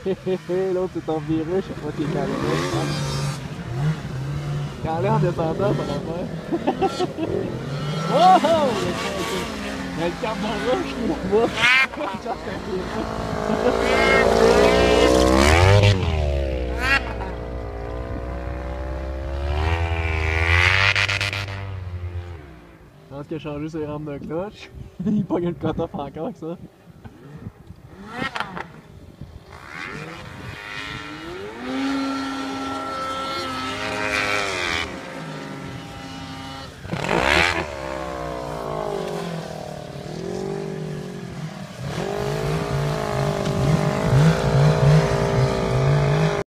L'autre s'est enviré, je sais pas qui est calé. Quand là en descendant, ça va faire. Oh oh! Il y a le carte de rouge qui est là-bas. Je pense qu'il a changé ses rampes de cloche. Il pogne le cut-off encore avec ça.